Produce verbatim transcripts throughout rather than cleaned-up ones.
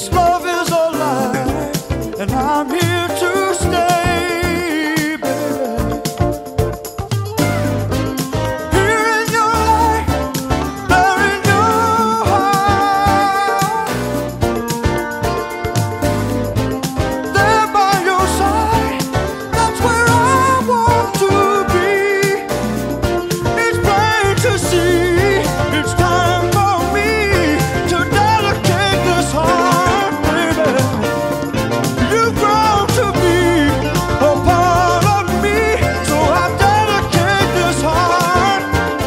This love is alive, and I'm here to stay, baby. Here in your life, there in your heart, there by your side, that's where I want to be. It's plain to see, it's time for me to dedicate this heart, baby. You've grown to be a part of me, so I dedicate this heart.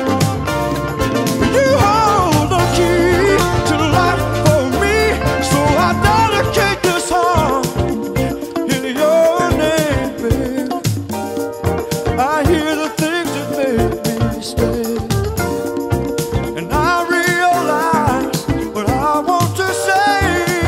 You hold the key to life for me, so I dedicate this heart in your name, baby. I hear the things that make me stay, and I realize what I want to say.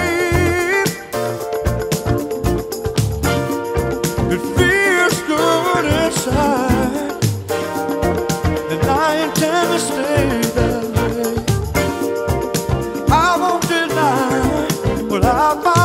It feels good inside, and I intend to stay that way. I won't deny what I find.